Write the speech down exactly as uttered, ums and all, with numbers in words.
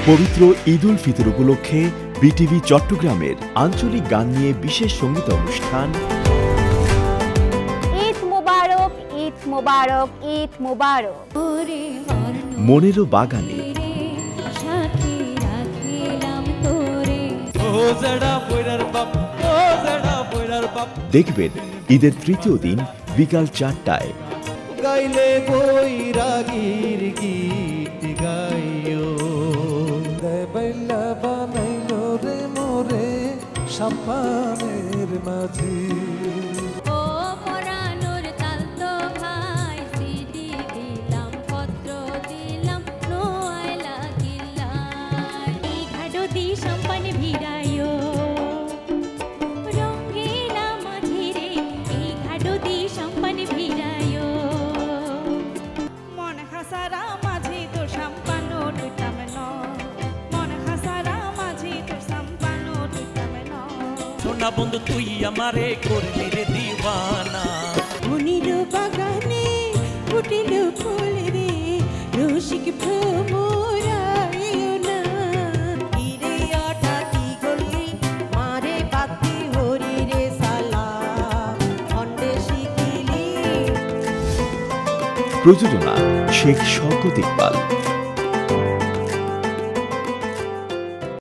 পবিত্র ঈদ উল ফিতর উপলক্ষে বিটিভি চট্টগ্রামের আঞ্চলিক গান নিয়ে বিশেষ সঙ্গীত অনুষ্ঠান ঈদ মোবারক, ঈদ মোবারক, ঈদ মোবারক। মনেরও বাগানে দেখবেন ঈদের তৃতীয় দিন বিকাল চারটায় গাইলে বৈরাগীর গীত গাইও দেবাইলা বানাইলো রে মোরে সাপানের মাঝে ও পরানোর তাল তো ভাই সিডি দিলাম পত্র দিলাম নো আইলা গিল্লাই এই ঘাডো দি সম্পান ভিড়াইও রঙ্গিলা মাঝিরে এই ঘাডো দি সম্পান ভিড়াইও মন হাসারা মাঝি তোর সম্পানো টুটাম ন মন হাসারা মাঝি তোর সম্পানো টুটাম ন সোনা বন্ধু তুই আমারে করলি রে দিওয়ানা মনির বাগানে ফুটিল ফুল রে রসিক ভ্রমরাইল না ইরে আটা কি গলি মারে পাতি হরি রে সালা খন্ডে শিখিলি। প্রযোজনা শেখ শওকত ইকবাল।